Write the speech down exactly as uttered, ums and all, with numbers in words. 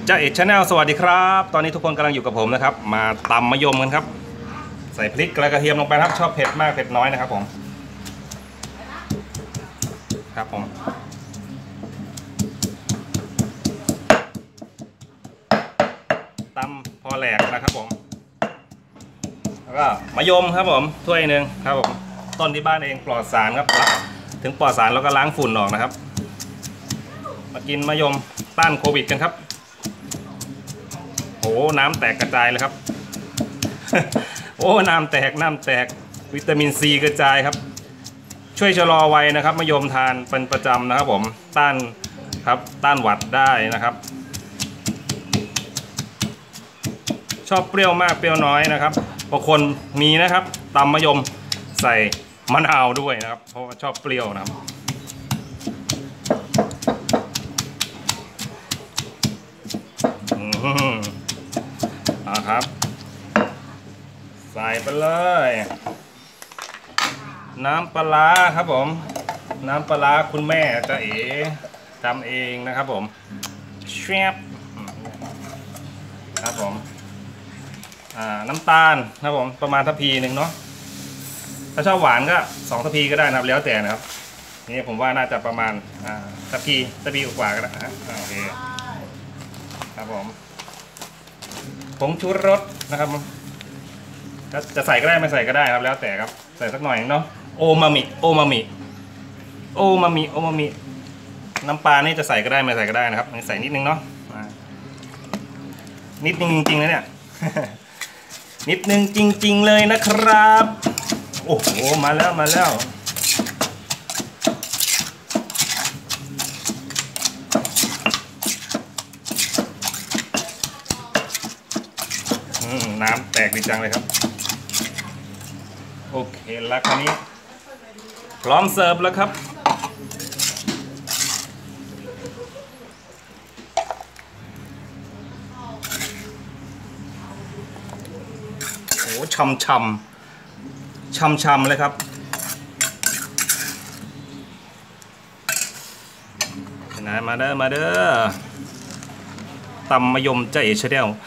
จ้าเอ็ดชาแนลสวัสดีครับตอนนี้ทุกคนกำลังอยู่กับผมนะครับมาตำมะยมกันครับใส่พริกและกระเทียมลงไปครับชอบเผ็ดมากเผ็ดน้อยนะครับผมครับผมตำพอแหลกนะครับผมแล้วก็มะยมครับผมถ้วยหนึ่งครับผมต้นที่บ้านเองปลอดสารครับถึงปลอดสารแล้วก็ล้างฝุ่นออกนะครับมากินมะยมต้านโควิดกันครับโอ้น้ำแตกกระจายเลยครับโอ้น้ำแตกน้ำแตกวิตามินซีกระจายครับช่วยชะลอวัยนะครับมะยมทานเป็นประจำนะครับผมต้านครับต้านหวัดได้นะครับชอบเปรี้ยวมากเปรี้ยวน้อยนะครับบางคนมีนะครับตำมะยมใส่มะนาวด้วยนะครับเพราะว่าชอบเปรี้ยวนะครับครับใส่ไปเลยน้ำปลาครับผมน้ำปลาคุณแม่จะเอ๋ทำเองนะครับผมเชฟครับผมอ่าน้ำตาลครับผมประมาณทัพพีหนึ่งเนาะถ้าชอบหวานก็สองทัพพีก็ได้นะครับแล้วแต่นะครับนี่ผมว่าน่าจะประมาณอ่าทัพพีทัพพีกว่าก็ได้นะโอเคครับผมผงชูรสนะครับจะใส่ก็ได้ไม่ใส่ก็ได้ครับแล้วแต่ครับใส่สักหน่อยเนาะโอมามิโอมามิโอมามิโอมามิน้ำปลานี่จะใส่ก็ได้ไม่ใส่ก็ได้นะครับใส่นิดนึงเนาะนิดนึงจริงๆเลยเนี่ย นิดนึงจริงๆเลยนะครับโอ้โหมาแล้วมาแล้วน้ำแตกดีจังเลยครับโอเคแล้วคราวนี้พร้อมเสิร์ฟแล้วครับโอ้ช่ำช่ำช่ำช่ำเลยครับนะมาเด้อมาเด้อตำมะยมเจ๊เอชแนล